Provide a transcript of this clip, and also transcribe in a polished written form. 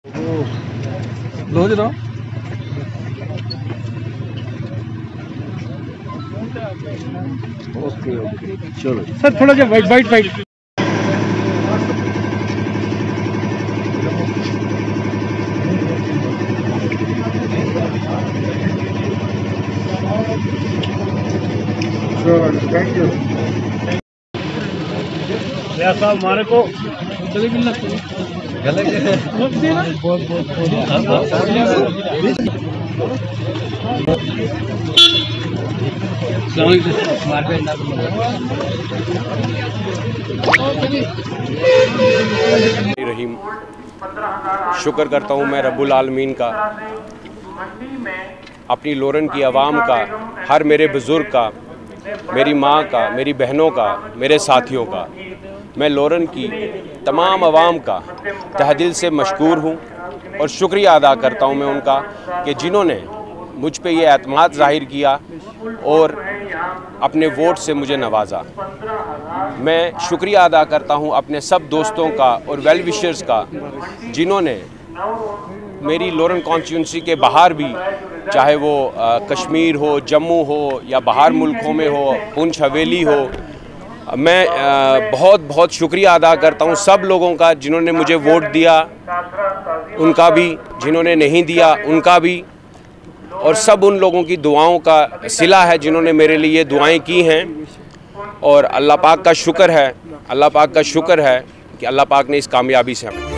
लो जरा okay okay चलो sir थोड़ा सा wait wait wait thank you साहब हमारे को चले मिलना रहीम शुक्र करता हूँ मैं रब्बुल आलमीन का, अपनी लोरन की आवाम का, हर मेरे बुज़ुर्ग का, मेरी माँ का, मेरी बहनों का, मेरे साथियों का। मैं लोरन की तमाम आवाम का तहे दिल से मशकूर हूँ और शुक्रिया अदा करता हूँ मैं उनका कि जिन्होंने मुझ पे ये एतमाद ज़ाहिर किया और अपने वोट से मुझे नवाजा। मैं शुक्रिया अदा करता हूँ अपने सब दोस्तों का और वेल विशर्स का जिन्होंने मेरी लोरन कॉन्स्टिट्यूंसी के बाहर भी, चाहे वो कश्मीर हो, जम्मू हो या बाहर मुल्कों में हो, पुंछ हवेली हो, मैं बहुत बहुत शुक्रिया अदा करता हूँ सब लोगों का जिन्होंने मुझे वोट दिया, उनका भी, जिन्होंने नहीं दिया उनका भी, और सब उन लोगों की दुआओं का सिला है जिन्होंने मेरे लिए दुआएं की हैं। और अल्लाह पाक का शुक्र है, अल्लाह पाक का शुक्र है कि अल्लाह पाक ने इस कामयाबी से हमें